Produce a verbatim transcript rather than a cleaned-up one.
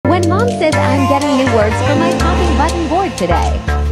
When mom says I'm getting new words for my talking button board today.